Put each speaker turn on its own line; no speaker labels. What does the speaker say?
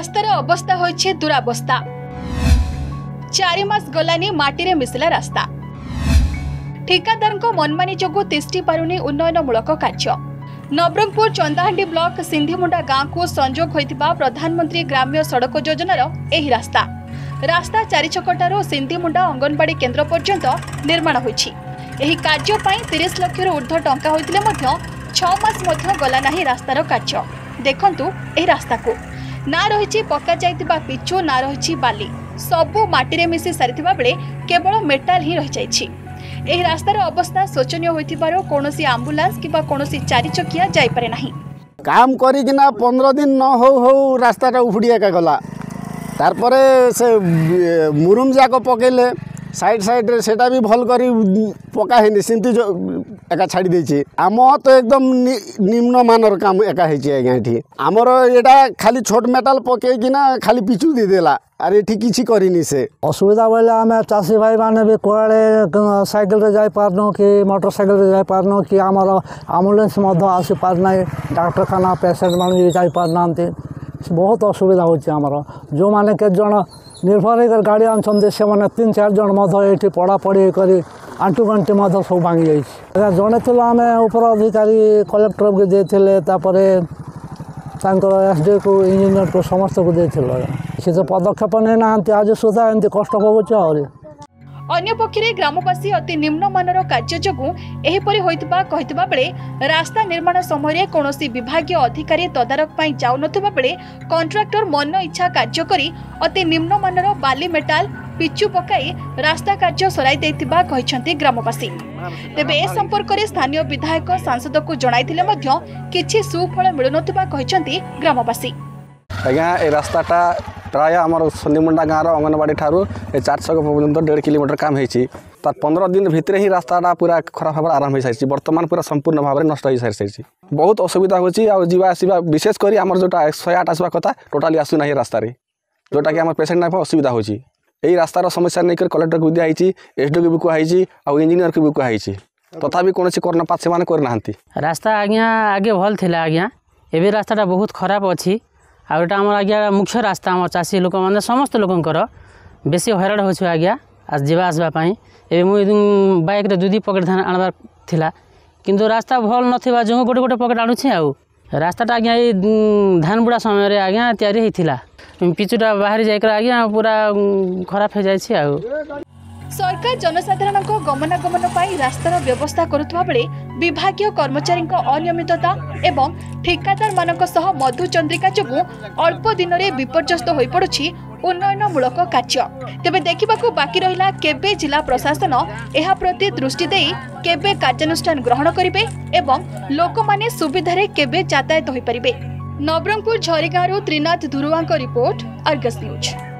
रास्तार अवस्था होइछे दुरावस्था। 4 मास गलानी माटी रे मिसला रास्ता। ठेकादार को मनमानी जोगु तिष्टि पारुनी उन्नयनमूलक कार्य। नवरंगपुर चंदाहांडी ब्लॉक सिंधीमुंडा गांव को संजोग होइतिबा प्रधानमंत्री ग्राम्य सड़क योजनार एही रास्ता। रास्ता 4 छकटारो सिंधीमुंडा अंगनवाड़ी केन्द्र पर्यंत निर्माण होइछि। एही कार्य पई 30 लाख ऊर्ध्व टंका होइतिले मध्य 6 मास मध्य गला नाही रास्तार कार्य। देखंतु एही रास्ता को ना रहिछि पक्का जाइतिबा पिचु, ना रहिछि बाली, सबु माटी रे मिसी सारिथिबा बेले केवल मेटाल ही रहि जाइछि। एही रास्तार अवस्था शोचनीय होइतिबारो कोनोसी एम्बुलेंस किबा कोनोसी 4 चकिया जाई पारे नाही।
काम करिकिना 15 दिन न हो रास्ताटा उफुडिया का गला। तारपरे से मुरुम जाक पकेले साइड साइड रे सेटा भी भल करी पका हेनी सिंती जो एका छाड़ी देछि। आम तो एकदम निम्न मानर काम एका हेछि आज्ञा एठी। हमर एटा खाली छोट मेटाल पकेकिना खाली पिचु दे देला। अरे एठी किछि करिनी से
असुविधा बेले आम चाषी भाई माने भी कोड़े साइकिल रे जाई पारनो कि मोटरसाइकिल रे जाई पारनो कि आमर एम्बुलेंस मध्य आसी पारना, डाक्तरखाना पेसेंट माने भी जाई पारनांती। बहुत असुविधा होछि आमर। जो माने के जण निर्भर होकर गाड़ी आनछन से माने 3-4 जन मध्य एठी पड़ा पड़ी करी आंटू गंटी मध्य सब भांगी जाइछि। जणे थिलो आमे ऊपर अधिकारी कलेक्टर को देथिले, तापरे तांकर एसडी को इंजीनियर को समस्त को देथिलो। से तो पदक्षेप नै नांती आज सुधा एंती कष्ट होउछ। और
अन्य पक्षरे ग्रामवासी अति निम्न मानर कार्य जोगु एहिपरि होइतबा कहितबा बेले रास्ता निर्माण समय कोनोसी विभागीय अधिकारी तदारक पई जाउ नथबा बेले कॉन्ट्रैक्टर मन इच्छा कार्य करी अति निम्न मानर बाली मेटाल पिचु पकाई रास्ता कार्य सराई दैतिबा कहिसंती ग्रामवासी। तेबे ए संपर्क रे स्थानीय विधायक सांसद को जणाइथिले मध्य किछि सुफल मिलुनथबा कहिसंती ग्रामवासी।
आज्ञा ए रास्ताटा प्राय आमर सिंधीमुंडा गाँव अंगनवाड़ी ठारू 400 पर्यंत 1.5 किलोमीटर काम होती। 15 दिन भितर ही रास्ताटा पूरा खराब भाव आरंभ हो सारी। बर्तमान पूरा संपूर्ण भाव में नष्ट हो सारी। बहुत असुविधा होची। आसवा विशेषकर आम जो 108 आसवा कथा टोटाली आसूना रास्ता जोटा कि आम पेसेंट ना असुविधा होची। यही रास्तार समस्या नहीं कलेक्टर को दिखाई, एसडी को भी कहुई और इंजीनियर को भी कहुई, तथापि कौन कर्णपात से करना।
रास्ता आज्ञा आगे भल थिला आज्ञा, एबे रास्ताटा बहुत खराब अच्छी। आउटा आम आज्ञा मुख्य रास्ता आम चाषी लोक मैंने समस्त लोकंकर बेसी हैरान हो आज्ञा आज जावा आसवाई। ए मुझे बाइक रे 2 पकेट धान आनबार थिला, किंतु रास्ता भल नथिबा जो गोटे गोटे पकेट आणुछि। आउ रास्ताटा आज्ञा ये धान बुड़ा समय रे आज्ञा तैयारी होइथिला, पिचुटा बाहरी जाइकर आज्ञा पूरा खराब हो जाइछि। आउ
सरकार जनसाधारण को गमनागमन पाई रास्तार व्यवस्था करुवा बेले विभागीय कर्मचारी अनियमितता एवं ठेकादार मानक सह मधुचंद्रिका जोगु अल्प दिन में विपर्यस्त हो पड़ुछि उन्नयनमूलक कार्य। तेबे देखिबाकू बाकी रहिला केबे जिला प्रशासन एहा प्रति दृष्टि देई केबे कार्यानुष्ठान ग्रहण करिवे एवं लोकमाने सुविधारे केबे यातायात होई परिबे। नवरंगपुर झरीगाँव त्रिनाथ धुरुआंक रिपोर्ट, अर्गस न्यूज।